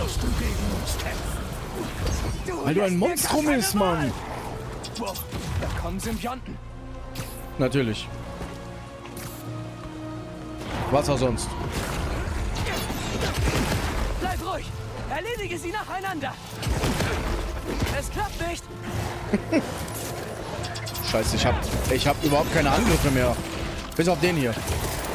musst du gegen uns kämpfen. Weil du ein Monstrum bist, Mann. Wow, da kommen Symbionten. Natürlich. Was auch sonst. Bleib ruhig. Erledige sie nacheinander. Es klappt nicht. Scheiße, ich hab überhaupt keine Angriffe mehr. Bis auf den hier.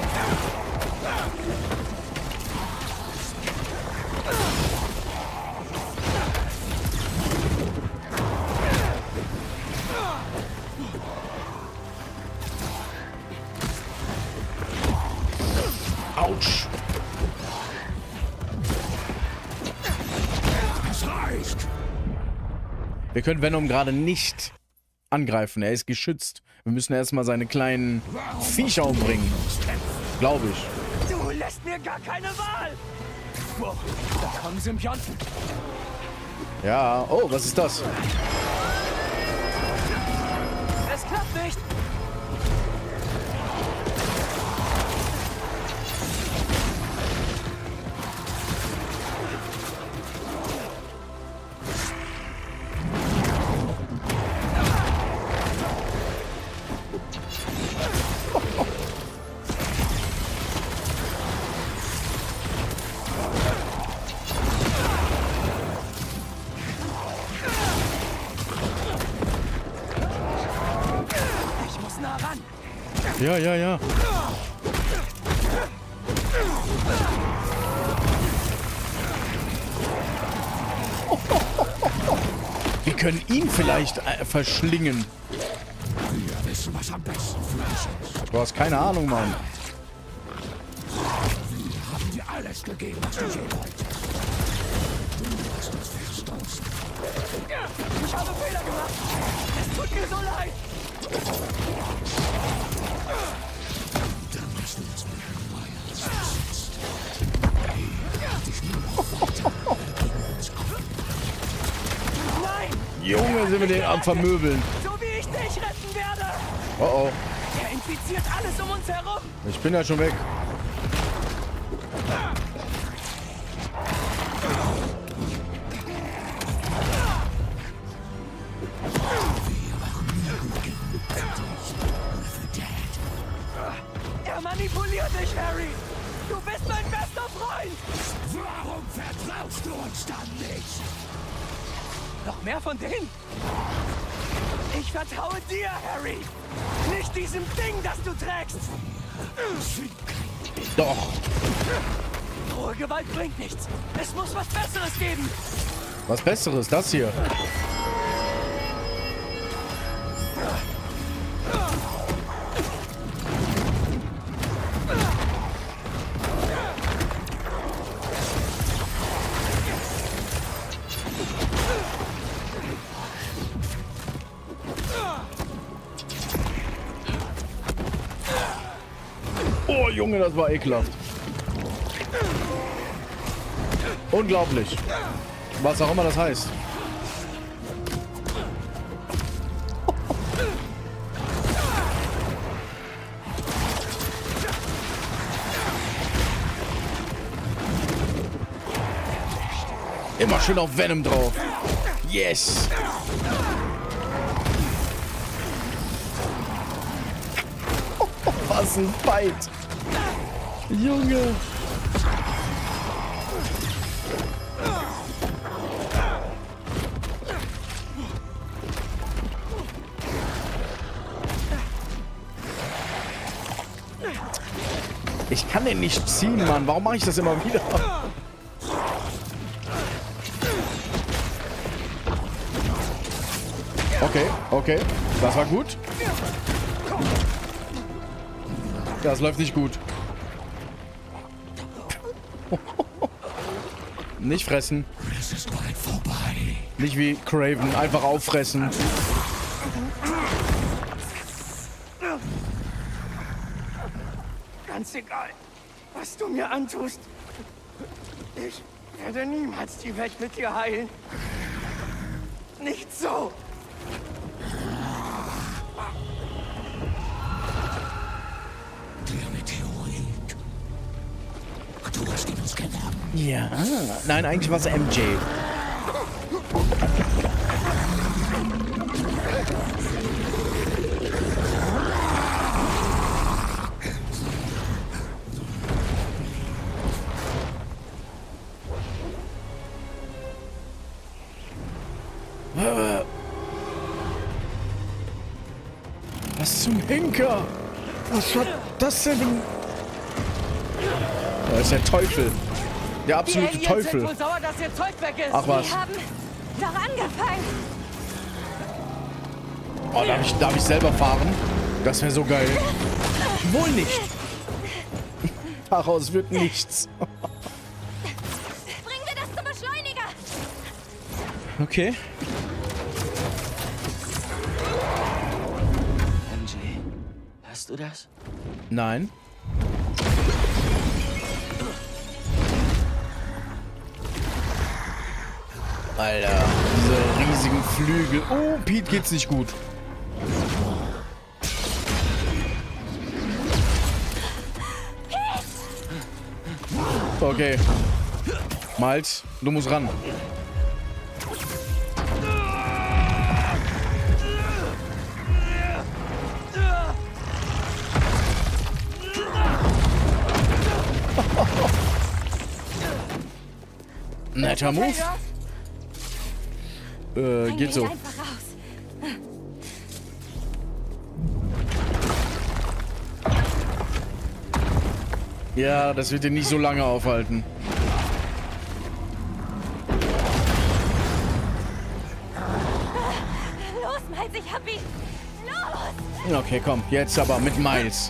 Autsch. Es reicht. Wir können Venom gerade nicht angreifen. Er ist geschützt. Wir müssen erstmal seine kleinen Viecher umbringen. Glaube ich. Du lässt mir gar keine Wahl. Wow, da kommen Symbionten. Ja. Oh, was ist das? Es klappt nicht. Ich muss nah ran. Ja, ja, ja. Wir können ihn vielleicht verschlingen. Wir wissen, was am besten für uns ist. Du hast keine Ahnung, Mann. Wir haben dir alles gegeben, was du je wolltest. Du hast uns verstoßen. Ich habe Fehler gemacht. Es tut mir so leid. Dann hast du uns mit dem Meier versetzt. Nein! Junge, sind wir den am Vermöbeln. So wie ich dich retten werde! Oh oh. Er infiziert alles um uns herum! Ich bin ja schon weg. Er manipuliert dich, Harry! Du bist mein bester Freund! Warum vertraust du uns dann nicht? Noch mehr von denen? Ich vertraue dir, Harry! Nicht diesem Ding, das du trägst! Doch. Rohe Gewalt bringt nichts. Es muss was Besseres geben. Was Besseres, das hier. Oh, Junge, das war ekelhaft. Unglaublich. Was auch immer das heißt. Immer schön auf Venom drauf. Yes. Was ein Fight. Junge. Ich kann den nicht ziehen, Mann. Warum mache ich das immer wieder? Okay, okay. Das war gut. Das läuft nicht gut. Nicht fressen. Es ist bald vorbei. Nicht wie Craven. Einfach auffressen. Ganz egal, was du mir antust. Ich werde niemals die Welt mit dir heilen. Nicht so. Der Meteorit. Du hast ihn uns genommen. Ja. Nein, eigentlich war es MJ. Was zum Henker? Was war das denn? Das ist der Teufel. Der absolute Teufel. Sind wohl sauer, dass ihr Zeug weg ist. Ach was. Die haben doch angefangen. Oh, darf ich selber fahren? Das wäre so geil. Wohl nicht. Daraus wird nichts. Bringen wir das zum Beschleuniger. Okay. MJ, hörst du das? Nein. Alter, diese riesigen Flügel. Oh, Pete geht's nicht gut. Okay. Miles, du musst ran. Netter Move. Geht so. Einfach raus. Ja, das wird dir nicht so lange aufhalten. Los, Miles, ich hab ihn. Los! Okay, komm. Jetzt aber mit Miles.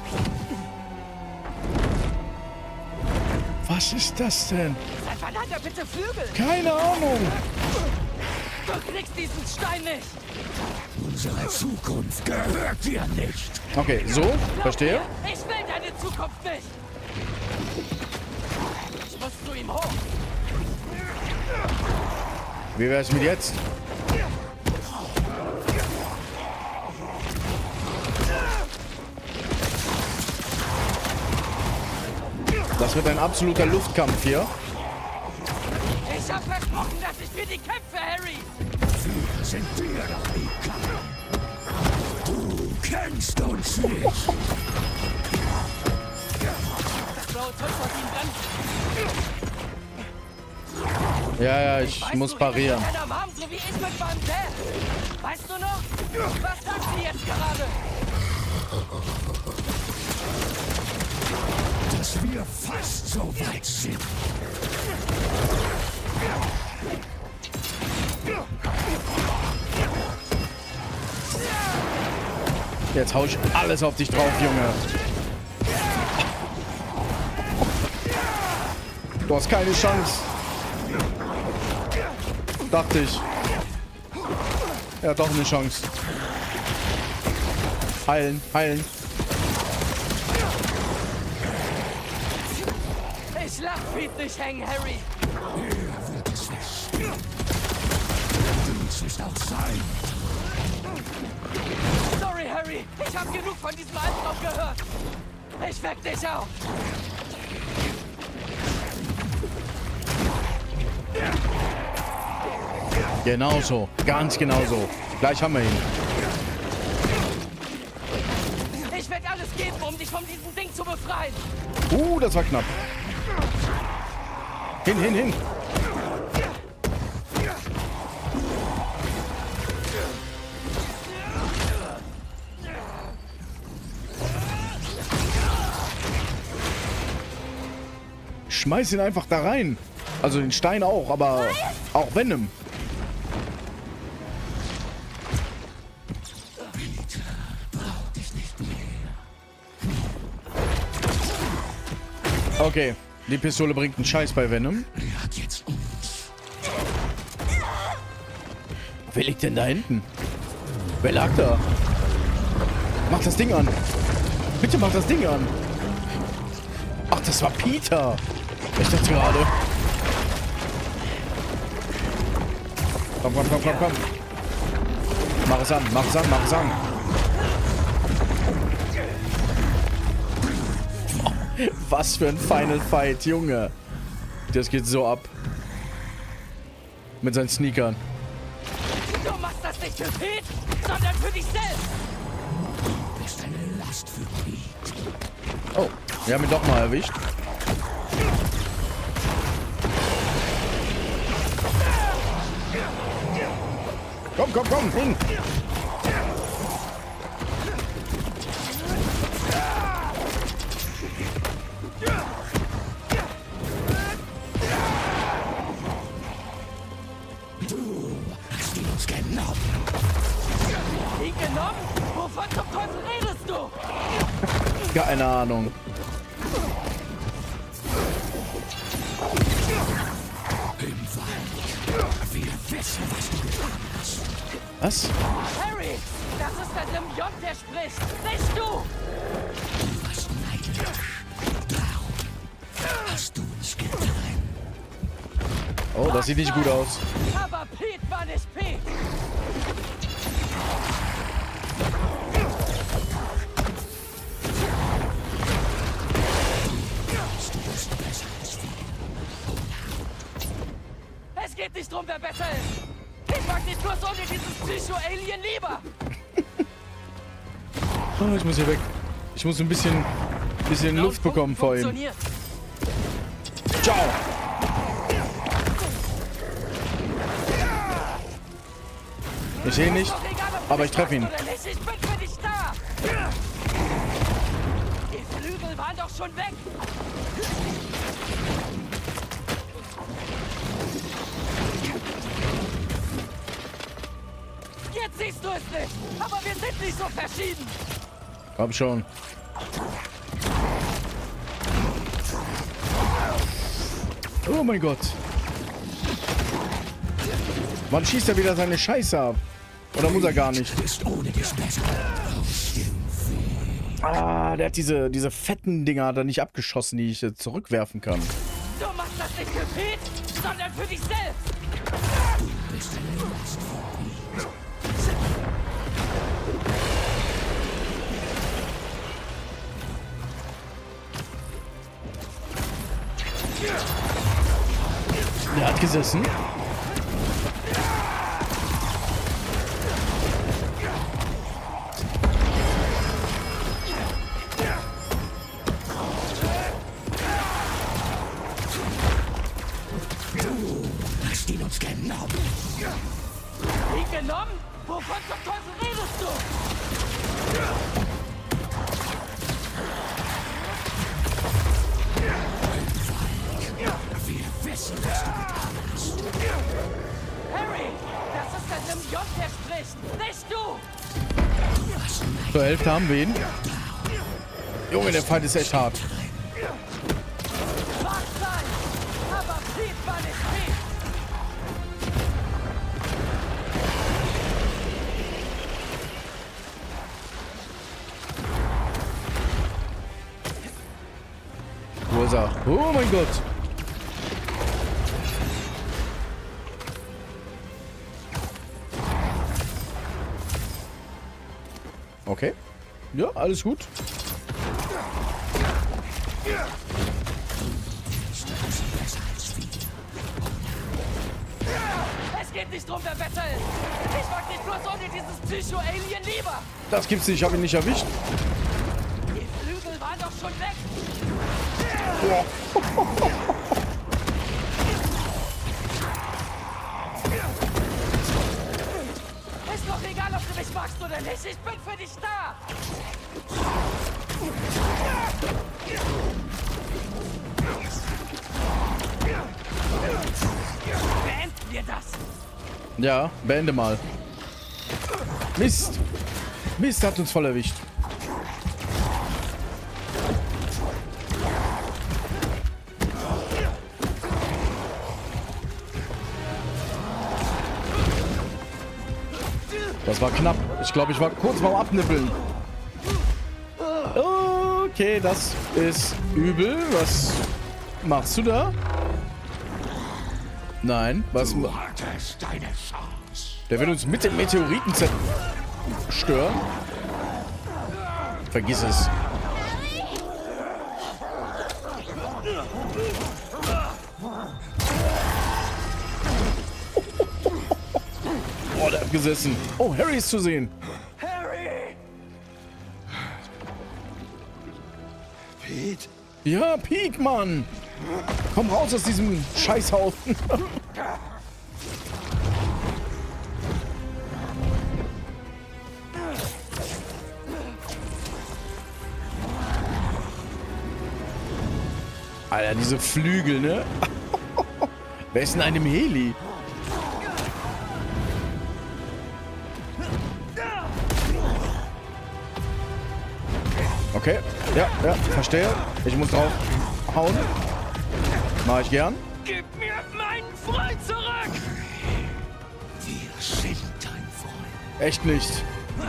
Was ist das denn? Sein verdammter bitte Flügel. Keine Ahnung. Du kriegst diesen Stein nicht. Unsere Zukunft gehört dir nicht. Okay, so. Verstehe. Ich will deine Zukunft nicht. Ich muss zu ihm hoch. Wie wär's mit jetzt? Das wird ein absoluter Luftkampf hier. Ich hab versprochen, dass ich für die kämpfe, Harry. Wir sind dir doch egal. Du kennst uns nicht. Das blaue Zeug von ihm brennt. Ja, ich muss parieren. Weißt du, am Arm, so wie ich mit meinem Dad. Weißt du noch? Was sagt sie jetzt gerade? Dass wir fast so weit sind. Jetzt hau ich alles auf dich drauf, Junge. Du hast keine Chance. Dachte ich. Er hat doch eine Chance. Heilen, heilen. Ich lass Pete nicht hängen, Harry. Er wird es wissen. Dies ist auch sein. Sorry, Harry. Ich hab genug von diesem Albtraum gehört. Ich weck dich auf. Genau so. Ganz genau so. Gleich haben wir ihn. Ich werde alles geben, um dich von diesem Ding zu befreien. Das war knapp. Hin, hin, hin. Schmeiß ihn einfach da rein. Also den Stein auch, aber auch Venom. Okay, die Pistole bringt einen Scheiß bei Venom. Er hat jetzt uns. Wer liegt denn da hinten? Wer lag da? Mach das Ding an. Bitte mach das Ding an. Ach, das war Peter. Ich dachte gerade. Komm, komm, komm, komm, komm. Mach es an, mach es an, mach es an. Was für ein Final Fight, Junge. Das geht so ab. Mit seinen Sneakern. Du machst das nicht für Pete, sondern für dich selbst. Du bist eine Last für Pete. Oh, wir haben ihn doch mal erwischt. Komm, komm, komm, hin! Du hast ihn uns genommen. Ihn genommen? Wovon zum Teufel redest du? Keine Ahnung. Im Wald. Wir wissen, was du getan hast. Was? Harry, das ist der Symbiont, der spricht, nicht du! Du warst neidisch. Darum hast du uns getrennt. Oh, das sieht nicht gut aus. Aber Pete war nicht Pete! Du bist besser als wir. Es geht nicht drum, wer besser ist! Ich mag dich bloß ohne dieses Psycho-Alien lieber! Oh, ich muss hier weg. Ich muss ein bisschen Luft bekommen vor ihm. Funktioniert. Ciao! Ich sehe ihn nicht, Doch egal, ob du aber mich ich treffe ihn. magst oder nicht, ich bin für dich da! Die Flügel waren doch schon weg! Jetzt siehst du es nicht, aber wir sind nicht so verschieden! Komm schon. Oh mein Gott. Wann schießt er wieder seine Scheiße ab? Oder muss er gar nicht? Du bist ohne dich besser. Ah, der hat diese fetten Dinger da nicht abgeschossen, die ich zurückwerfen kann. Du machst das nicht für Pete, sondern für dich selbst! Du bist eine Last für Pete. Der hat gesessen. Du hast ihn uns genommen. Ihn genommen? Wovon zum Teufel redest du? Wir wissen, was du getan hast. Harry, das ist der Symbiont, der spricht, nicht du! Zur Hälfte haben wir ihn. Junge, der Feind ist echt hart. Mag sein, aber Pete war nicht Pete! Wo ist er? Oh mein Gott. Okay. Ja, alles gut. Es geht nicht drum, wer besser ist! Ich mag dich bloß ohne dieses Psycho-Alien lieber! Das gibt's nicht. Ich habe ihn nicht erwischt. Die Flügel waren doch schon weg! Ist doch egal, ob du mich magst oder nicht, ich bin für dich da! Beenden wir das! Ja, beende mal. Mist. Mist hat uns voll erwischt. Das war knapp. Ich glaube, ich war kurz vorm Abnippeln. Okay, das ist übel. Was machst du da? Nein, was... Du hattest deine Chance. Der will uns mit den Meteoriten zerstören. Vergiss es. Oh, der hat gesessen. Oh, Harry ist zu sehen. Harry! Pete? Ja, Pete, Mann. Komm raus aus diesem Scheißhaufen. Alter, diese Flügel, ne? Wer ist in einem Heli? Okay, ja, verstehe. Ich muss drauf hauen. Mach ich gern. Gib mir meinen Freund zurück! Wir sind dein Freund. Echt nicht.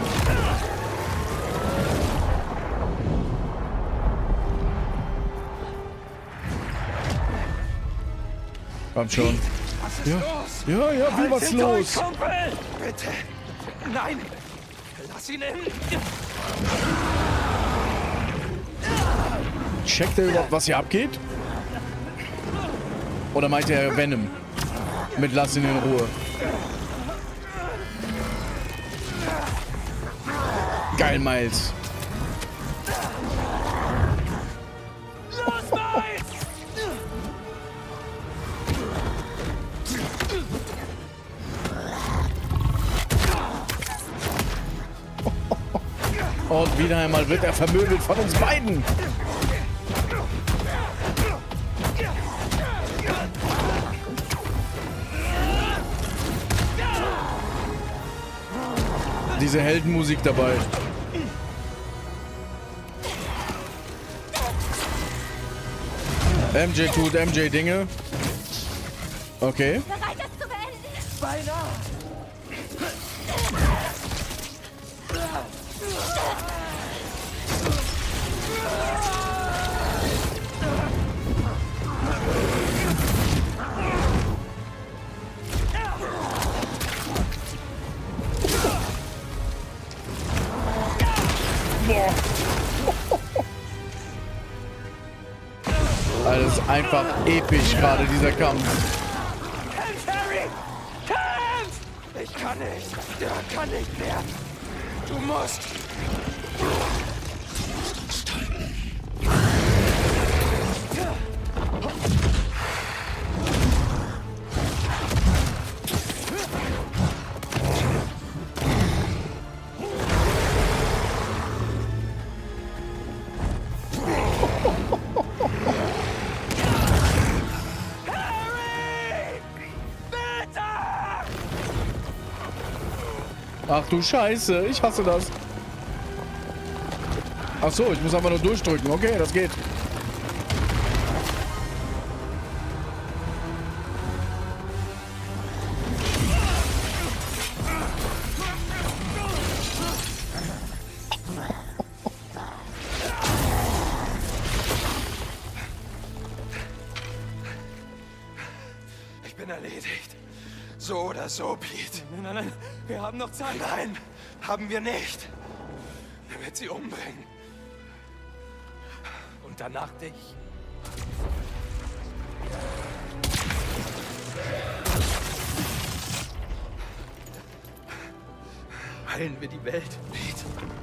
Komm schon. Was ist los? Ja, wie was Haltet euch, los? Kumpel! Bitte! Nein! Lass ihn in! Checkt er überhaupt, was hier abgeht? Oder meint er Venom? Mit lass ihn in Ruhe. Geil, Miles. Los, Miles! Und wieder einmal wird er vermöbelt von uns beiden. Diese Heldenmusik dabei. MJ tut MJ Dinge. Okay. Bereit, das zu beenden. Beinahe! Boah. Alter, das ist einfach episch gerade, dieser Kampf. Kämpf, Harry! Kämpf! Ich kann nicht. Der kann nicht mehr. Du musst. Ach du Scheiße, ich hasse das. Ach so, ich muss einfach nur durchdrücken. Okay, das geht. Ich bin erledigt. So oder so, Pete. Nein. Wir haben noch Zeit. Nein, haben wir nicht. Er wird sie umbringen. Und danach dich. Heilen wir die Welt, Pete.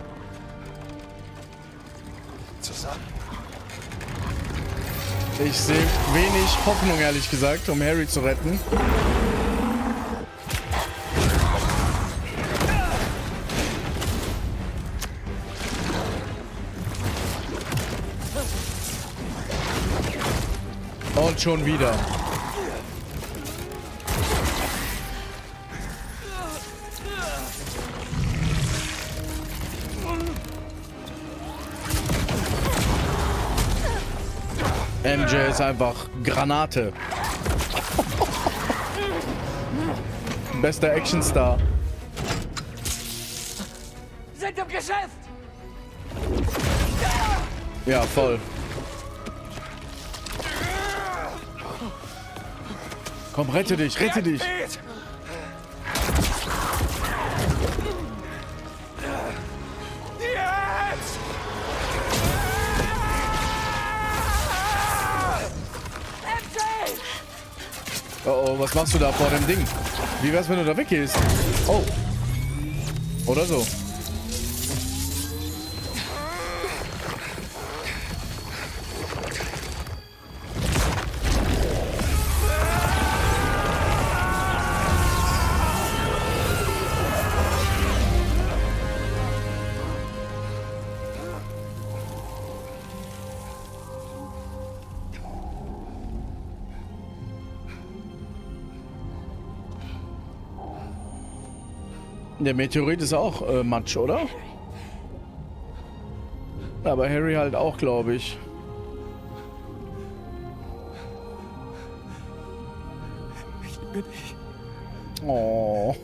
Zusammen. Ich sehe wenig Hoffnung, ehrlich gesagt, um Harry zu retten. Und schon wieder. MJ ist einfach Granate. Bester Actionstar. Sind im Geschäft! Ja, voll. Komm, rette dich, rette dich. Pete! Jetzt! MJ! Oh, oh, was machst du da vor dem Ding? Wie wär's, wenn du da weggehst? Oh. Oder so. Der Meteorit ist auch Matsch, oder? Aber Harry halt auch, glaube ich. Ich liebe dich. Oh.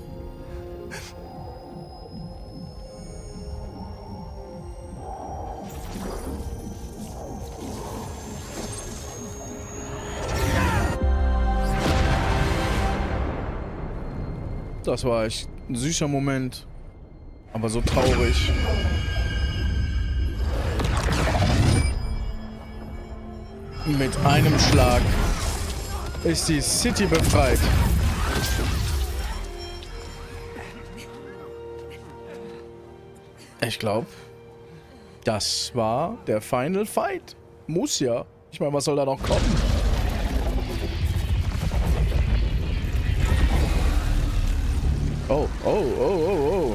Das war echt ein süßer Moment. Aber so traurig. Mit einem Schlag ist die City befreit. Ich glaube, das war der Final Fight. Muss ja. Ich meine, was soll da noch kommen? Oh, oh, oh, oh, oh.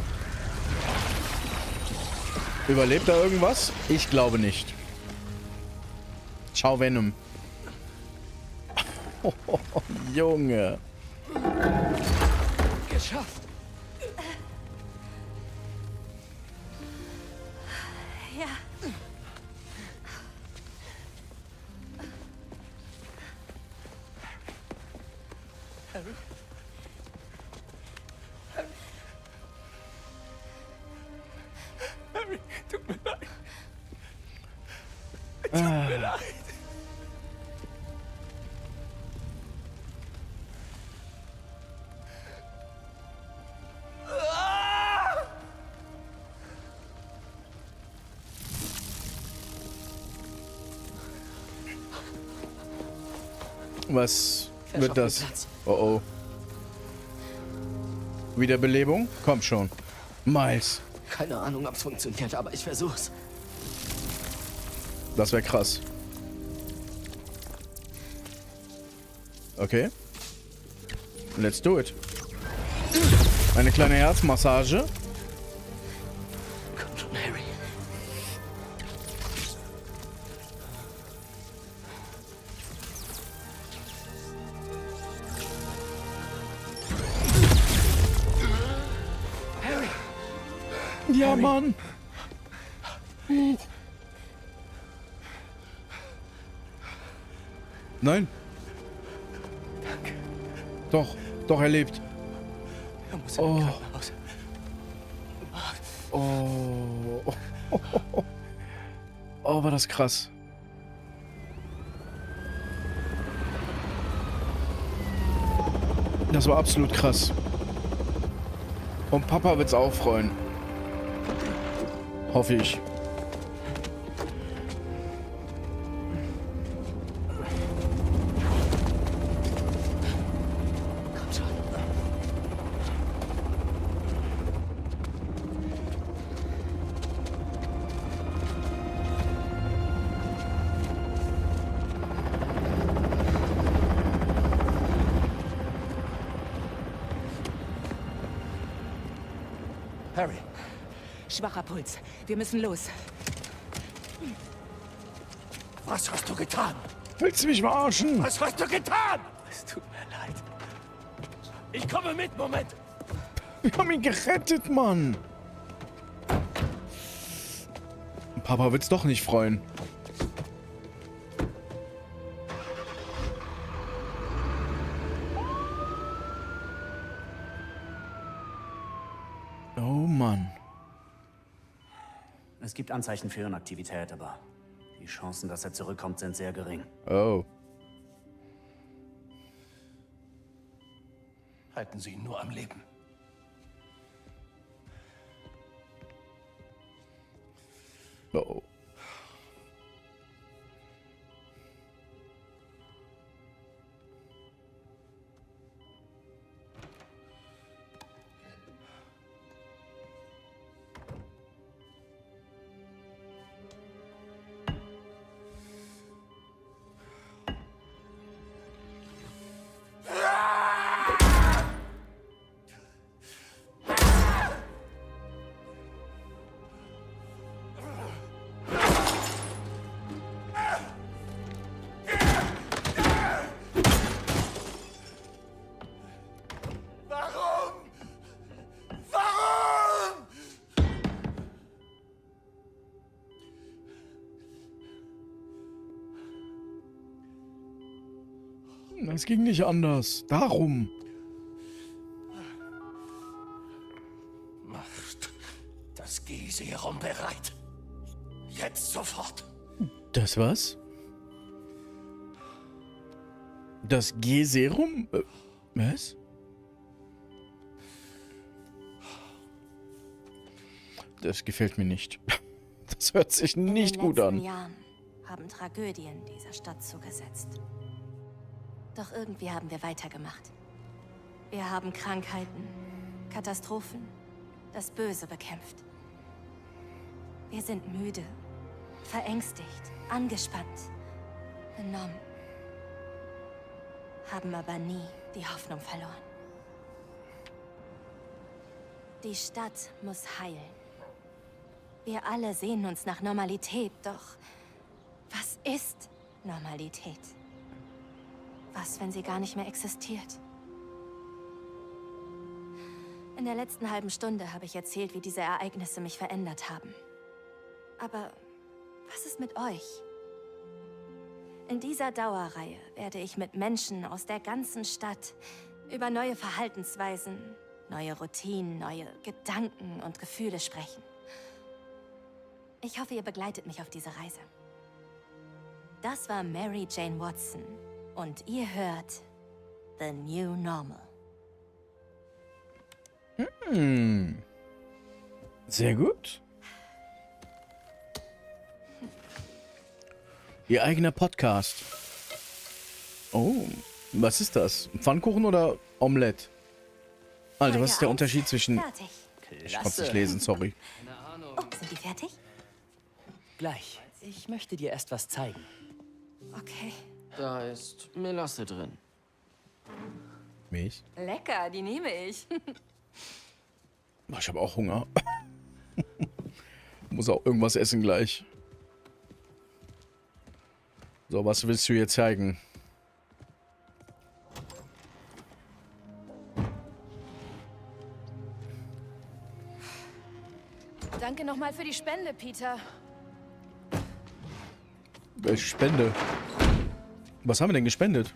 Überlebt da irgendwas? Ich glaube nicht. Ciao, Venom. Oh, oh, oh, Junge. Geschafft. Ja. Harry? Harry, tut mir leid. Tut mir leid. Was wird das? Oh oh. Wiederbelebung? Komm schon. Miles. Keine Ahnung, ob's funktioniert, aber ich versuch's. Das wäre krass. Okay. Let's do it. Eine kleine Herzmassage. Komm schon, Harry. Harry! Ja, Harry. Mann. Nein. Danke. Doch. Doch, er lebt. Er muss im Krankenhaus. Oh. Oh, war das krass. Das war absolut krass. Und Papa wird's auch freuen. Hoffe ich. Komm schon. Harry. Schwacher Puls. Wir müssen los. Was hast du getan? Willst du mich verarschen? Was hast du getan? Es tut mir leid. Ich komme mit, Moment. Wir haben ihn gerettet, Mann. Papa wird's doch nicht freuen. Oh Mann. Es gibt Anzeichen für Hirnaktivität, aber die Chancen, dass er zurückkommt, sind sehr gering. Oh. Halten Sie ihn nur am Leben. Oh. Es ging nicht anders. Darum. Macht das G-Serum bereit. Jetzt sofort. Das was? Das G-Serum? Was? Das gefällt mir nicht. Das hört sich nicht gut an. In den letzten Jahren haben Tragödien dieser Stadt zugesetzt. Doch irgendwie haben wir weitergemacht. Wir haben Krankheiten, Katastrophen, das Böse bekämpft. Wir sind müde, verängstigt, angespannt, benommen. Haben aber nie die Hoffnung verloren. Die Stadt muss heilen. Wir alle sehnen uns nach Normalität, doch was ist Normalität? Was, wenn sie gar nicht mehr existiert? In der letzten halben Stunde habe ich erzählt, wie diese Ereignisse mich verändert haben. Aber was ist mit euch? In dieser Dauerreihe werde ich mit Menschen aus der ganzen Stadt über neue Verhaltensweisen, neue Routinen, neue Gedanken und Gefühle sprechen. Ich hoffe, ihr begleitet mich auf diese Reise. Das war Mary Jane Watson und ihr hört The New Normal. Sehr gut. Ihr eigener Podcast. Oh, was ist das? Pfannkuchen oder Omelette? Alter, was ist der Unterschied zwischen... Fertig. Ich konnte nicht lesen, sorry. Oh, sind die fertig? Gleich. Ich möchte dir erst was zeigen. Okay. Da ist Melasse drin. Milch? Lecker, die nehme ich. Oh, ich habe auch Hunger. Muss auch irgendwas essen gleich. So, was willst du hier zeigen? Danke nochmal für die Spende, Peter. Welche Spende? Was haben wir denn gespendet?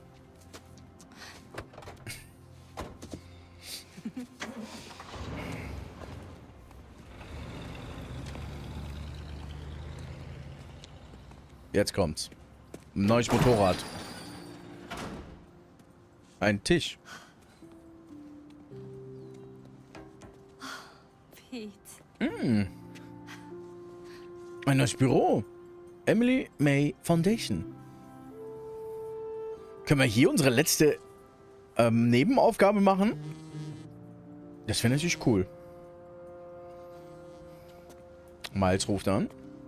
Jetzt kommt's. Ein neues Motorrad. Ein Tisch. Pete. Ein neues Büro. Emily May Foundation. Können wir hier unsere letzte Nebenaufgabe machen? Das wäre natürlich cool. Miles ruft an.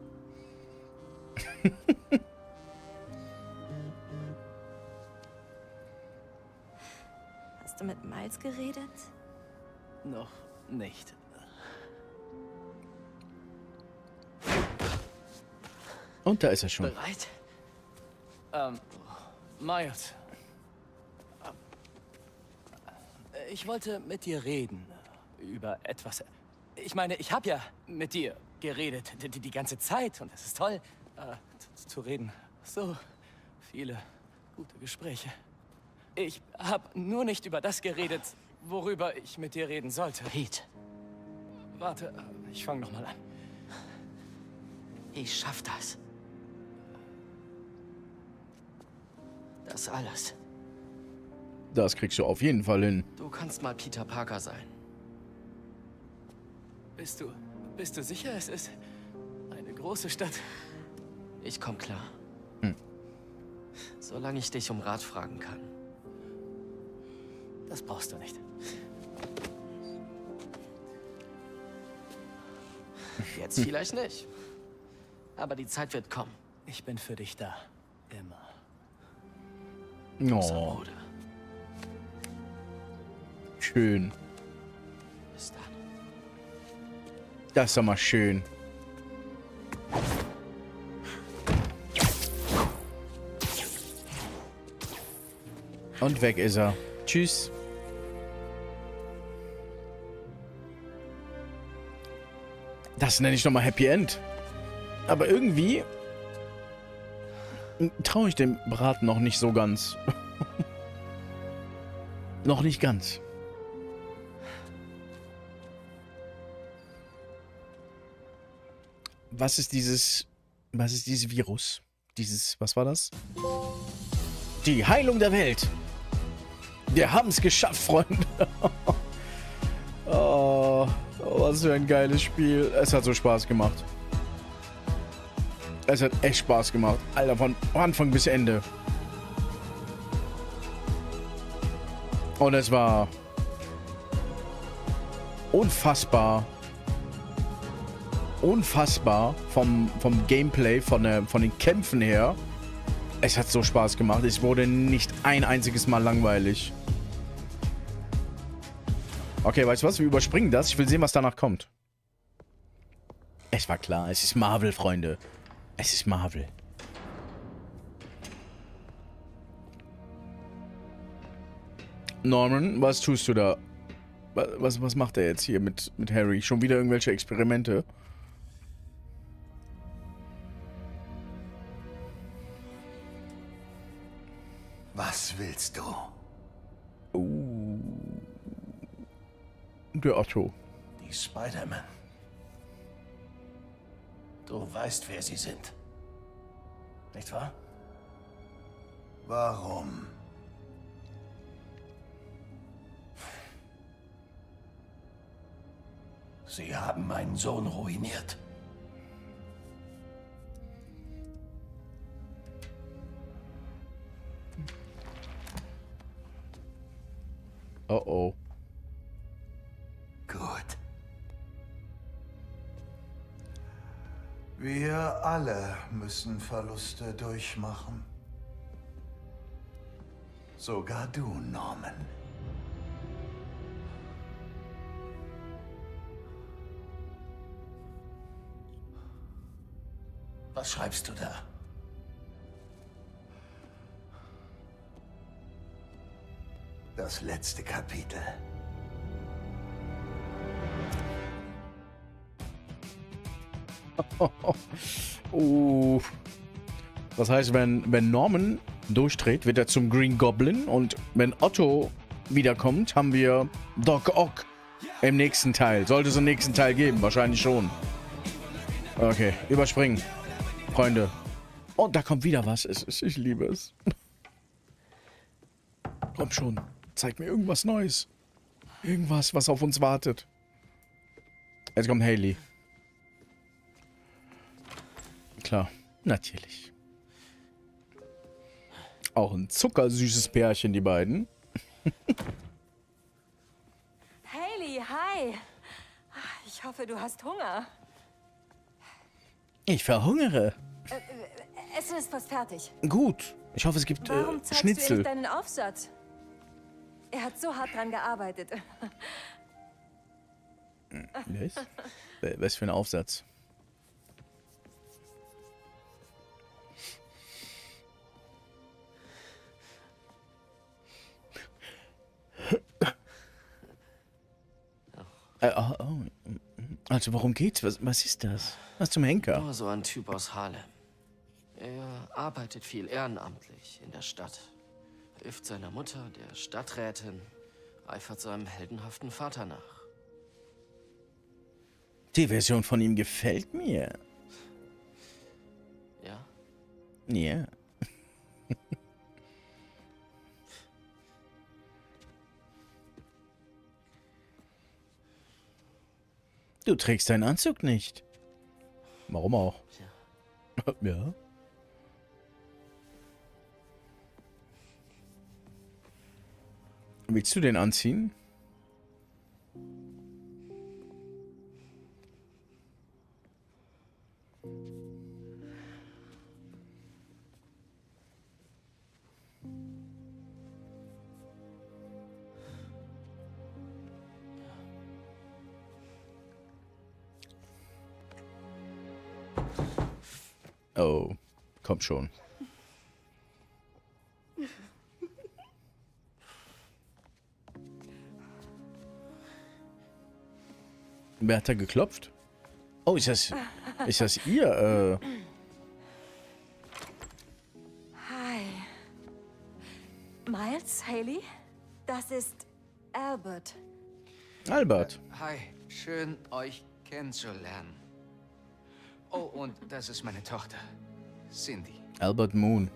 Hast du mit Miles geredet? Noch nicht. Und da ist er schon. Bereit? Miles. Ich wollte mit dir reden. Über etwas. Ich meine, ich habe ja mit dir geredet. Die ganze Zeit. Und es ist toll, zu reden. So viele gute Gespräche. Ich habe nur nicht über das geredet, worüber ich mit dir reden sollte. Pete, Warte, ich fange nochmal an. ich schaff das. Das alles. Das kriegst du auf jeden Fall hin. Du kannst mal Peter Parker sein. Bist du sicher, es ist eine große Stadt? Ich komm klar. Solange ich dich um Rat fragen kann. Das brauchst du nicht. Jetzt vielleicht nicht. Aber die Zeit wird kommen. Ich bin für dich da. Immer. Oh, Bruder. schön. Bis dann. Das ist doch mal schön. Und weg ist er. Tschüss. Das nenne ich doch mal Happy End. Aber irgendwie traue ich dem Braten noch nicht so ganz. Noch nicht ganz. Was ist dieses Virus? Was war das? Die Heilung der Welt. Wir haben es geschafft, Freunde. Oh, was für ein geiles Spiel. Es hat so Spaß gemacht. Es hat echt Spaß gemacht. Alter, von Anfang bis Ende. Und es war unfassbar. Unfassbar vom Gameplay, von den Kämpfen her. Es hat so Spaß gemacht. Es wurde nicht ein einziges Mal langweilig. Okay, weißt du was? Wir überspringen das. Ich will sehen, was danach kommt. Es war klar. Es ist Marvel, Freunde. Es ist Marvel. Norman, was tust du da? Was macht er jetzt hier mit Harry? Schon wieder irgendwelche Experimente? Was willst du? Der Otto. Die Spider-Man. Du weißt, wer sie sind. Nicht wahr? Warum? Sie haben meinen Sohn ruiniert. Oh oh. Gut. Wir alle müssen Verluste durchmachen. Sogar du, Norman. Was schreibst du da? Das letzte Kapitel. Das heißt, wenn Norman durchdreht, wird er zum Green Goblin. Und wenn Otto wiederkommt, haben wir Doc Ock im nächsten Teil. Sollte es einen nächsten Teil geben? Wahrscheinlich schon. Okay, überspringen. Freunde. Und da kommt wieder was. Ich liebe es. Komm schon. Zeig mir irgendwas Neues. Irgendwas, was auf uns wartet. Jetzt kommt Hailey. Klar, natürlich. Auch ein zuckersüßes Pärchen, die beiden. Hailey, hi. Ich hoffe, du hast Hunger. Ich verhungere. Essen ist fast fertig. Gut. Ich hoffe, es gibt Warum zeigst du ihr Schnitzel. nicht deinen Aufsatz? Er hat so hart dran gearbeitet. Was? Was für ein Aufsatz? Also worum geht's? Was ist das? Was zum Henker? Nur so ein Typ aus Harlem. Er arbeitet viel ehrenamtlich in der Stadt. Hilft seiner Mutter, der Stadträtin, eifert seinem heldenhaften Vater nach. Die Version von ihm gefällt mir. Ja? Ja. Du trägst deinen Anzug nicht. Warum auch? Ja. Ja. Willst du den anziehen? Oh, komm schon. Wer hat da geklopft? Oh, ist das ihr? Hi. Miles, Hailey? Das ist Albert. Albert. Hi, schön euch kennenzulernen. Oh, und das ist meine Tochter, Cindy. Albert Moon.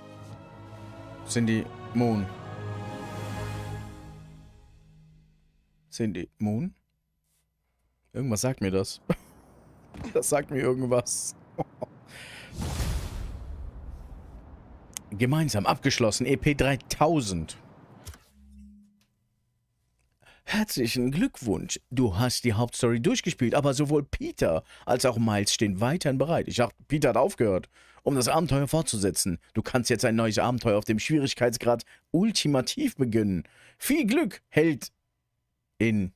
Cindy Moon. Cindy Moon? Irgendwas sagt mir das. Das sagt mir irgendwas. Gemeinsam abgeschlossen. EP 3000. Herzlichen Glückwunsch. Du hast die Hauptstory durchgespielt, aber sowohl Peter als auch Miles stehen weiterhin bereit. Ich dachte, Peter hat aufgehört, um das Abenteuer fortzusetzen. Du kannst jetzt ein neues Abenteuer auf dem Schwierigkeitsgrad ultimativ beginnen. Viel Glück, Held in...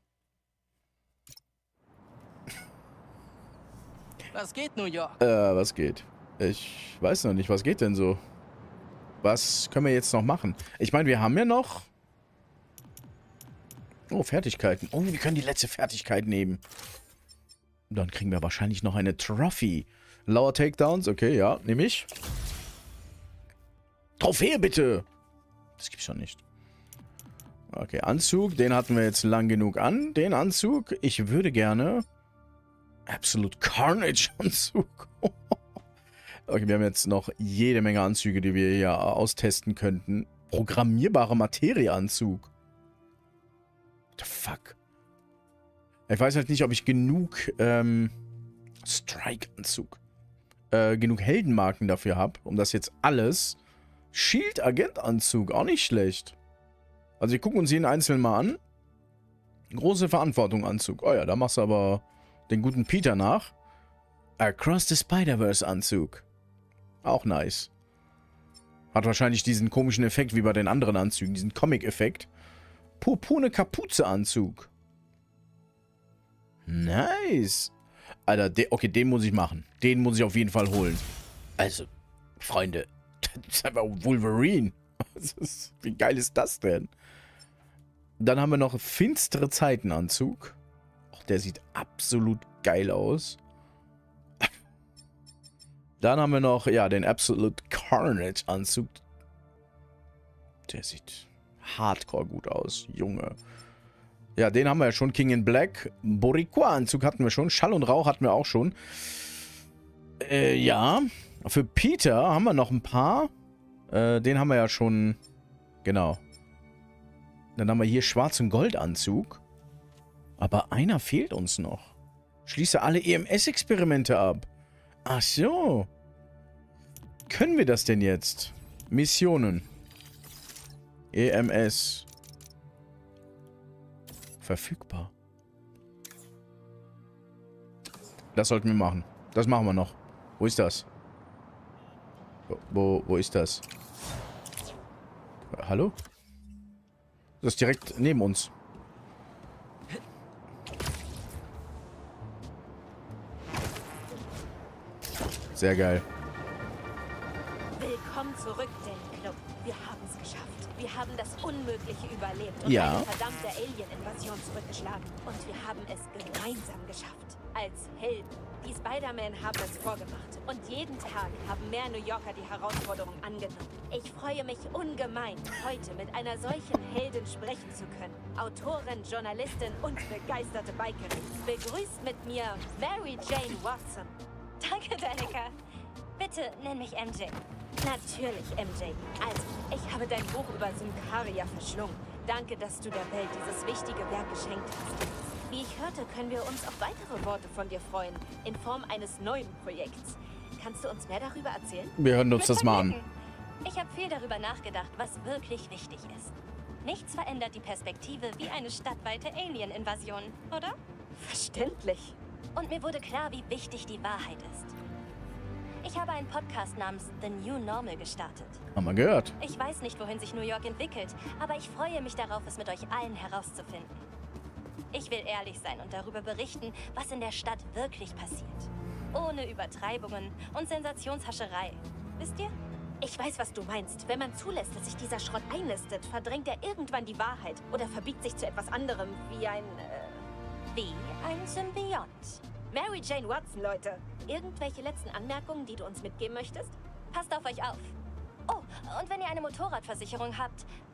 Was geht, New York? Was geht? Ich weiß noch nicht, was geht denn so? Was können wir jetzt noch machen? Ich meine, wir haben ja noch... Oh, Fertigkeiten. Oh, wir können die letzte Fertigkeit nehmen. Dann kriegen wir wahrscheinlich noch eine Trophy. Lower Takedowns, okay, ja, nehme ich. Trophäe, bitte! Das gibt's schon nicht. Okay, Anzug, den hatten wir jetzt lang genug an. Den Anzug, ich würde gerne... Absolute Carnage Anzug. Okay, wir haben jetzt noch jede Menge Anzüge, die wir hier austesten könnten. Programmierbare Materie-Anzug. What the fuck? Ich weiß halt nicht, ob ich genug Strike-Anzug, genug Heldenmarken dafür habe, um das jetzt alles... Shield-Agent-Anzug, auch nicht schlecht. Also wir gucken uns jeden einzeln mal an. Große Verantwortung-Anzug. Oh ja, da machst du aber den guten Peter nach. Across the Spider-Verse-Anzug. Auch nice. Hat wahrscheinlich diesen komischen Effekt wie bei den anderen Anzügen, diesen Comic-Effekt. Purpurne Kapuze-Anzug. Nice. Alter, okay, den muss ich machen. Den muss ich auf jeden Fall holen. Also, Freunde, das ist einfach Wolverine. Wie geil ist das denn? Dann haben wir noch finstere Zeiten-Anzug. Oh, der sieht absolut geil aus. Dann haben wir noch, ja, den Absolute Carnage-Anzug. Der sieht hardcore gut aus, Junge. Ja, den haben wir ja schon. King in Black. Boricua-Anzug hatten wir schon. Schall und Rauch hatten wir auch schon. Ja. Für Peter haben wir noch ein paar. Den haben wir ja schon. Genau. Dann haben wir hier Schwarz- und Gold-Anzug. Aber einer fehlt uns noch. Schließe alle EMS-Experimente ab. Ach so. Können wir das denn jetzt? Missionen. EMS. Verfügbar. Das sollten wir machen. Das machen wir noch. Wo ist das? Wo ist das? Hallo? Das ist direkt neben uns. Sehr geil. Willkommen zurück, den Club. Wir haben es geschafft. Wir haben das Unmögliche überlebt und ja. eine verdammte Alien-Invasion zurückgeschlagen. Und wir haben es gemeinsam geschafft. Als Helden. Die Spider-Man haben es vorgemacht. Und jeden Tag haben mehr New Yorker die Herausforderung angenommen. Ich freue mich ungemein, heute mit einer solchen Heldin sprechen zu können. Autorin, Journalistin und begeisterte Bikerin. Begrüßt mit mir Mary Jane Watson. Danke, Danica. Bitte nenn mich MJ. Natürlich, MJ. Also, ich habe dein Buch über Symkaria verschlungen. Danke, dass du der Welt dieses wichtige Werk geschenkt hast. Wie ich hörte, können wir uns auf weitere Worte von dir freuen. In Form eines neuen Projekts. Kannst du uns mehr darüber erzählen? Wir hören uns das mal an. Ich habe viel darüber nachgedacht, was wirklich wichtig ist. Nichts verändert die Perspektive wie eine stadtweite Alien-Invasion, oder? Verständlich. Und mir wurde klar, wie wichtig die Wahrheit ist. Ich habe einen Podcast namens The New Normal gestartet. Haben wir gehört. Ich weiß nicht, wohin sich New York entwickelt, aber ich freue mich darauf, es mit euch allen herauszufinden. Ich will ehrlich sein und darüber berichten, was in der Stadt wirklich passiert. Ohne Übertreibungen und Sensationshascherei. Wisst ihr? Ich weiß, was du meinst. Wenn man zulässt, dass sich dieser Schrott einnistet, verdrängt er irgendwann die Wahrheit oder verbiegt sich zu etwas anderem, wie ein Symbiont. Mary Jane Watson, Leute. Irgendwelche letzten Anmerkungen, die du uns mitgeben möchtest? Passt auf euch auf. Oh, und wenn ihr eine Motorradversicherung habt,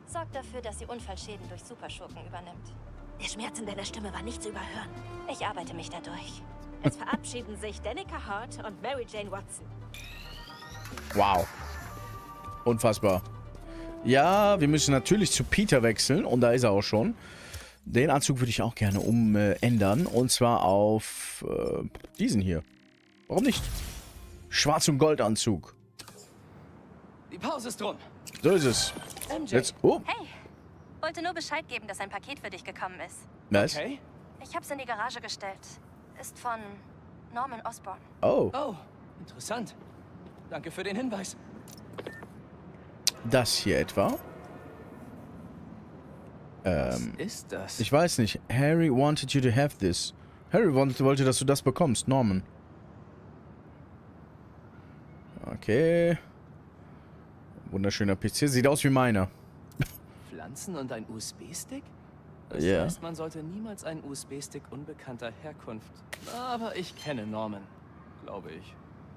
Sorgt dafür, dass sie Unfallschäden durch Superschurken übernimmt. Der Schmerz in deiner Stimme war nicht zu überhören. Ich arbeite mich dadurch. Es verabschieden sich Danica Hart und Mary Jane Watson. Wow. Unfassbar. Ja, wir müssen natürlich zu Peter wechseln. Und da ist er auch schon. Den Anzug würde ich auch gerne umändern. Und zwar auf diesen hier. Warum nicht? Schwarz- und Goldanzug. Die Pause ist rum. So ist es. MJ. Jetzt. Oh. Hey, wollte nur Bescheid geben, dass ein Paket für dich gekommen ist. Was? Okay. Ich hab's in die Garage gestellt. Ist von Norman Osborn. Oh. Oh, interessant. Danke für den Hinweis. Das hier etwa? Was ist das? Ich weiß nicht. Harry wanted you to have this. Harry wollte, dass du das bekommst, Norman. Okay. Wunderschöner PC. Sieht aus wie meiner. Pflanzen und ein USB-Stick? Das Ja. heißt, man sollte niemals einen USB-Stick unbekannter Herkunft. Aber ich kenne Norman, glaube ich.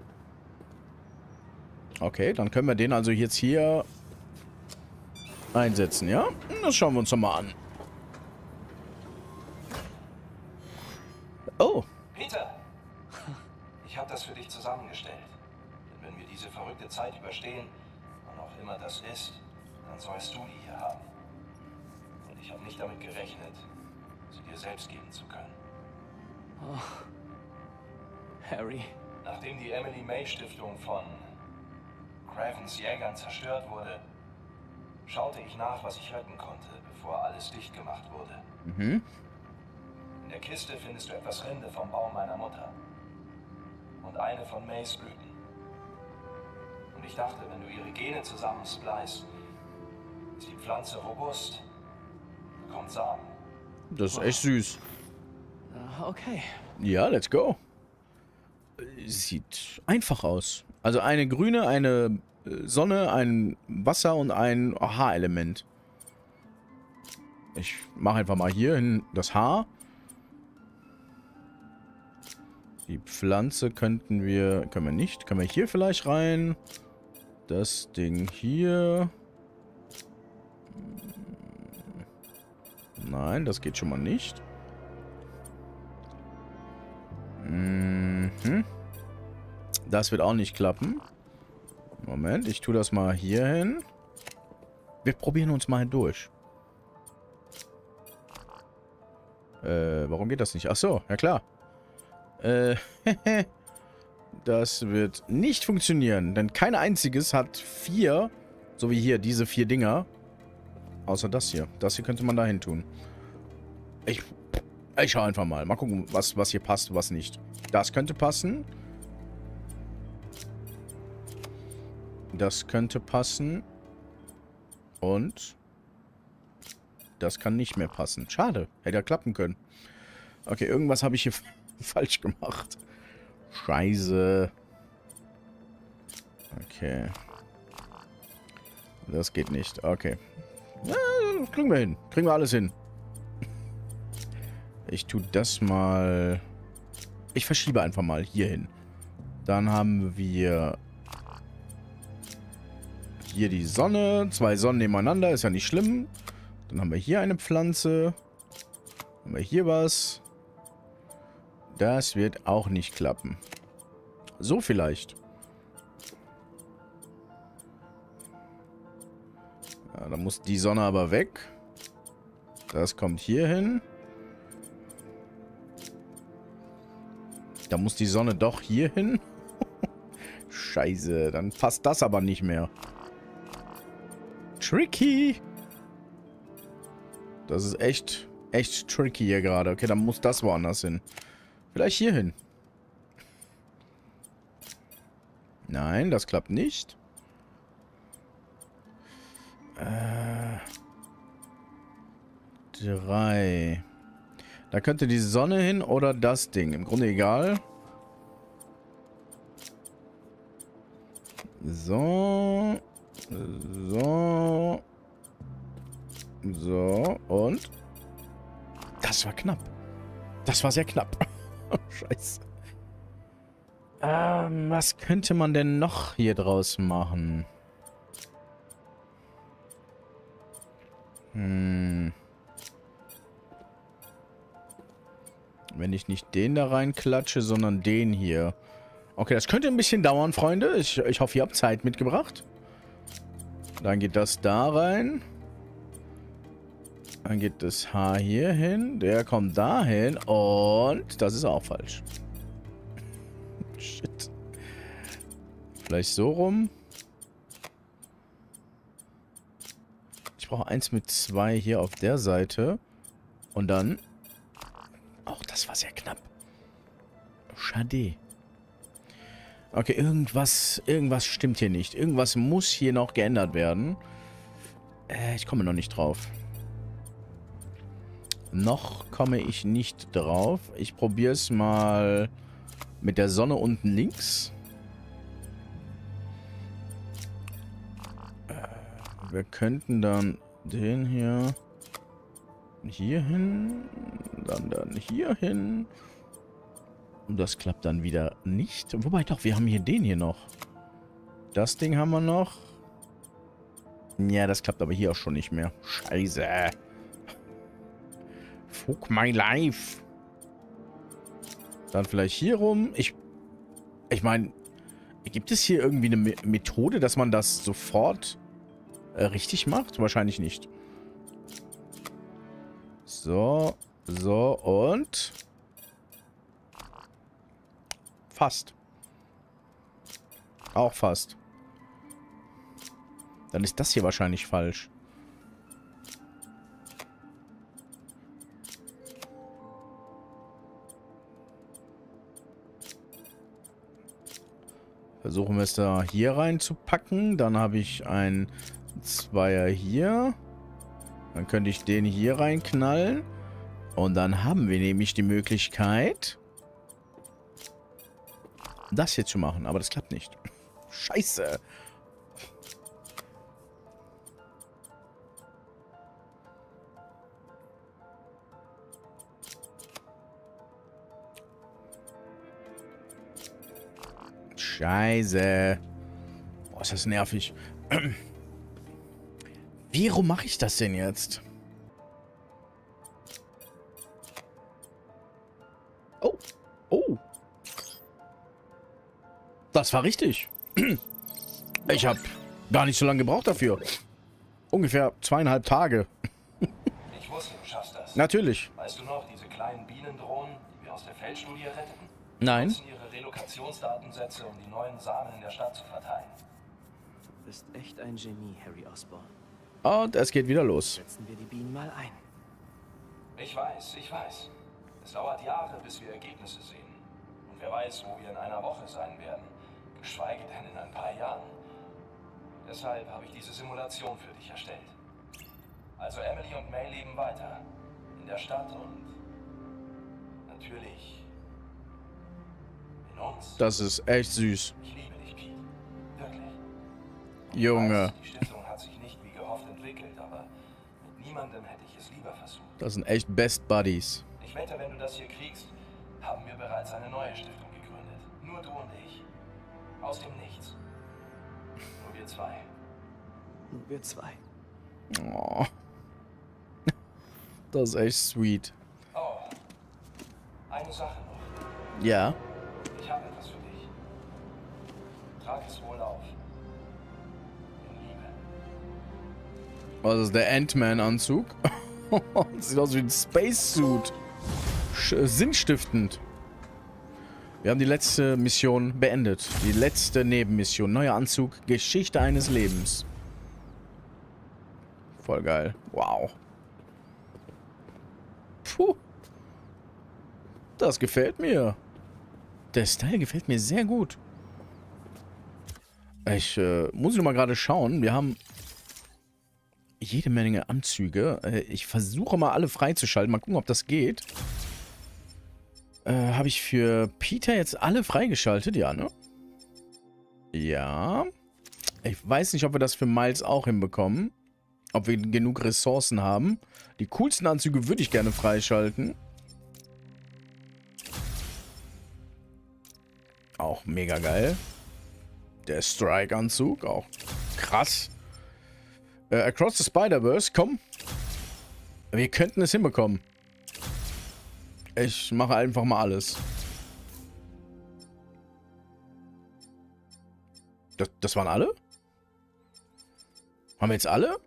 Okay, dann können wir den also jetzt hier einsetzen, ja? Das schauen wir uns doch mal an. Oh. Peter! Ich habe das für dich zusammengestellt. Denn wenn wir diese verrückte Zeit überstehen, wann auch immer das ist, dann sollst du die hier haben. Und ich habe nicht damit gerechnet, sie dir selbst geben zu können. Oh. Harry. Nachdem die Emily May Stiftung von Cravens Jägern zerstört wurde, schaute ich nach, was ich retten konnte, bevor alles dicht gemacht wurde. Mhm. In der Kiste findest du etwas Rinde vom Baum meiner Mutter. Und eine von Mays Blüten. Und ich dachte, wenn du ihre Gene zusammensplicest, ist die Pflanze robust, bekommt Samen. Das ist echt süß. Okay. Ja, let's go. Sieht einfach aus. Also eine grüne, eine Sonne, ein Wasser und ein Haarelement. Ich mache einfach mal hier hin das Haar. Die Pflanze können wir nicht. Können wir hier vielleicht rein? Das Ding hier. Nein, das geht schon mal nicht. Mhm. Das wird auch nicht klappen. Moment, ich tue das mal hier hin. Wir probieren uns mal durch. Warum geht das nicht? Ach so, ja klar. Das wird nicht funktionieren, denn kein einziges hat 4, so wie hier, diese 4 Dinger. Außer das hier. Das hier könnte man da hin tun. Ich schau einfach mal. Mal gucken, was hier passt, was nicht. Das könnte passen. Das könnte passen. Und das kann nicht mehr passen. Schade. Hätte ja klappen können. Okay, irgendwas habe ich hier falsch gemacht. Scheiße. Okay. Das geht nicht. Okay. Ja, kriegen wir hin. Kriegen wir alles hin. Ich tue das mal... Ich verschiebe einfach mal hier hin. Dann haben wir... Hier die Sonne. 2 Sonnen nebeneinander. Ist ja nicht schlimm. Dann haben wir hier eine Pflanze. Dann haben wir hier was. Das wird auch nicht klappen. So vielleicht. Ja, dann muss die Sonne aber weg. Das kommt hier hin. Da muss die Sonne doch hier hin. Scheiße, dann passt das aber nicht mehr. Tricky. Das ist echt tricky hier gerade. Okay, dann muss das woanders hin. Vielleicht hier hin. Nein, das klappt nicht. 3. Da könnte die Sonne hin oder das Ding. Im Grunde egal. So. So. So. Und? Das war knapp. Das war sehr knapp. Scheiße. Was könnte man denn noch hier draus machen? Wenn ich nicht den da reinklatsche, sondern den hier. Okay, das könnte ein bisschen dauern, Freunde. Ich hoffe, ihr habt Zeit mitgebracht. Dann geht das da rein. Dann geht das Haar hier hin. Der kommt da hin. Und das ist auch falsch. Shit. Vielleicht so rum. Ich brauche eins mit 2 hier auf der Seite. Und dann... Auch das war sehr knapp. Schade. Okay, irgendwas stimmt hier nicht. Irgendwas muss hier noch geändert werden. Ich komme noch nicht drauf. Noch komme ich nicht drauf. Ich probiere es mal mit der Sonne unten links. Wir könnten dann den hier hin, dann hier hin. Und das klappt dann wieder nicht. Wobei doch, wir haben hier den hier noch. Das Ding haben wir noch. Ja, das klappt aber hier auch schon nicht mehr. Scheiße. Fuck my life. Dann vielleicht hier rum. Ich meine, gibt es hier irgendwie eine Methode, dass man das sofort richtig macht? Wahrscheinlich nicht. So, und... Fast. Auch fast. Dann ist das hier wahrscheinlich falsch. Versuchen wir es da hier reinzupacken. Dann habe ich ein Zweier hier. Dann könnte ich den hier reinknallen. Und dann haben wir nämlich die Möglichkeit... das hier zu machen, aber das klappt nicht. Scheiße. Scheiße. Boah, ist das nervig. Wie rum mache ich das denn jetzt? Oh. Oh. Das war richtig. Ich habe gar nicht so lange gebraucht dafür. Ungefähr 2,5 Tage. Ich wusste, du schaffst das. Natürlich. Weißt du noch, diese kleinen Bienendrohnen, die wir aus der Feldstudie retteten? Nein. Die nutzen ihre Relokationsdatensätze, um die neuen Samen in der Stadt zu verteilen. Du bist echt ein Genie, Harry Osborn. Und es geht wieder los. Setzen wir die Bienen mal ein. Ich weiß. Es dauert Jahre, bis wir Ergebnisse sehen. Und wer weiß, wo wir in einer Woche sein werden. Geschweige denn in ein paar Jahren. Deshalb habe ich diese Simulation für dich erstellt. Also Emily und May leben weiter. In der Stadt und natürlich in uns. Das ist echt süß. Ich liebe dich, Pete. Wirklich. Junge. Die Stiftung hat sich nicht wie gehofft entwickelt, aber mit niemandem hätte ich es lieber versucht. Das sind echt Best Buddies. Ich wette, wenn du das hier kriegst, haben wir bereits eine neue Stiftung gegründet. Nur du und ich. Aus dem Nichts. Nur wir zwei. Nur wir zwei. Oh. Das ist echt sweet. Oh. Eine Sache noch. Ja. Ich habe etwas für dich. Trag es wohl auf. In Liebe. Was ist der Ant-Man-Anzug? Sieht aus wie ein Space-Suit. Sinnstiftend. Wir haben die letzte Mission beendet. Die letzte Nebenmission. Neuer Anzug. Geschichte eines Lebens. Voll geil. Wow. Puh. Das gefällt mir. Der Style gefällt mir sehr gut. Ich muss noch mal gerade schauen. Wir haben jede Menge Anzüge. Ich versuche mal alle freizuschalten. Mal gucken, ob das geht. Habe ich für Peter jetzt alle freigeschaltet? Ja, ne? Ja. Ich weiß nicht, ob wir das für Miles auch hinbekommen. Ob wir genug Ressourcen haben. Die coolsten Anzüge würde ich gerne freischalten. Auch mega geil. Der Strike-Anzug, auch krass. Across the Spider-Verse, komm. Wir könnten es hinbekommen. Ich mache einfach mal alles. Das waren alle? Haben wir jetzt alle?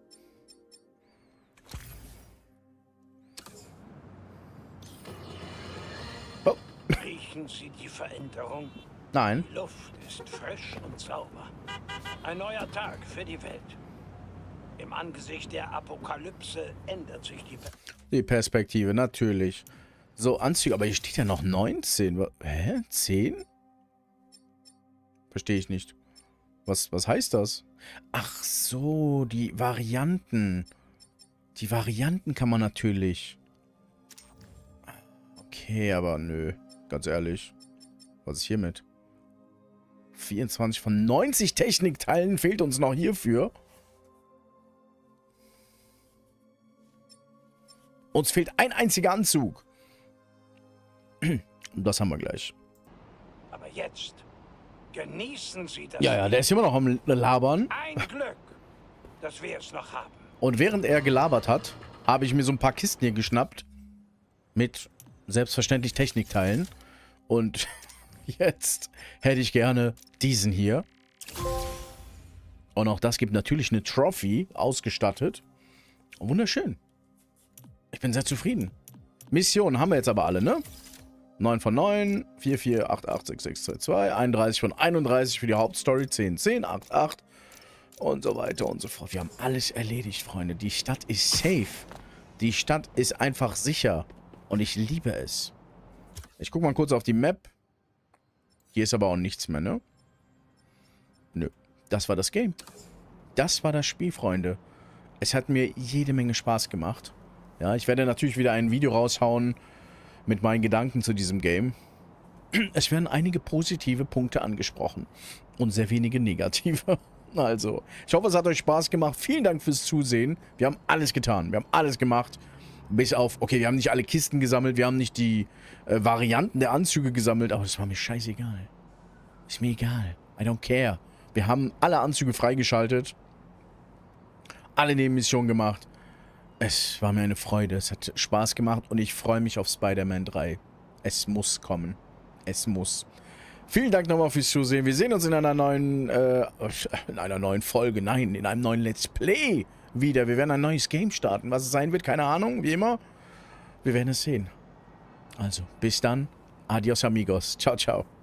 Oh. Riechen Sie die Veränderung? Nein. Die Luft ist frisch und sauber. Ein neuer Tag für die Welt. Im Angesicht der Apokalypse ändert sich die Perspektive, natürlich. So, Anzüge, aber hier steht ja noch 19. Hä? 10? Verstehe ich nicht. Was heißt das? Ach so, die Varianten. Die Varianten kann man natürlich. Okay, aber nö. Ganz ehrlich. Was ist hiermit? 24 von 90 Technikteilen fehlt uns noch hierfür. Uns fehlt ein einziger Anzug. Und das haben wir gleich. Aber jetzt genießen Sie das. Ja, der ist immer noch am Labern. Ein Glück, dass wir es noch haben. Und während er gelabert hat, habe ich mir so ein paar Kisten hier geschnappt. Mit selbstverständlich Technikteilen. Und jetzt hätte ich gerne diesen hier. Und auch das gibt natürlich eine Trophy ausgestattet. Wunderschön. Ich bin sehr zufrieden. Missionen haben wir jetzt aber alle, ne? 9 von 9, 4, 4, 8, 8, 6, 6, 2, 2, 31 von 31 für die Hauptstory, 10, 10, 8, 8 und so weiter und so fort. Wir haben alles erledigt, Freunde. Die Stadt ist safe. Die Stadt ist einfach sicher. Und ich liebe es. Ich gucke mal kurz auf die Map. Hier ist aber auch nichts mehr, ne? Nö. Das war das Game. Das war das Spiel, Freunde. Es hat mir jede Menge Spaß gemacht. Ja, ich werde natürlich wieder ein Video raushauen mit meinen Gedanken zu diesem Game. Es werden einige positive Punkte angesprochen und sehr wenige negative. Also, ich hoffe, es hat euch Spaß gemacht. Vielen Dank fürs Zusehen. Wir haben alles getan. Wir haben alles gemacht. Bis auf, okay, wir haben nicht alle Kisten gesammelt. Wir haben nicht die Varianten der Anzüge gesammelt. Aber das war mir scheißegal. Ist mir egal. I don't care. Wir haben alle Anzüge freigeschaltet. Alle Nebenmissionen gemacht. Es war mir eine Freude. Es hat Spaß gemacht und ich freue mich auf Spider-Man 3. Es muss kommen. Es muss. Vielen Dank nochmal fürs Zusehen. Wir sehen uns in einer neuen Folge. Nein, in einem neuen Let's Play wieder. Wir werden ein neues Game starten. Was es sein wird, keine Ahnung. Wie immer. Wir werden es sehen. Also, bis dann. Adios, amigos. Ciao, ciao.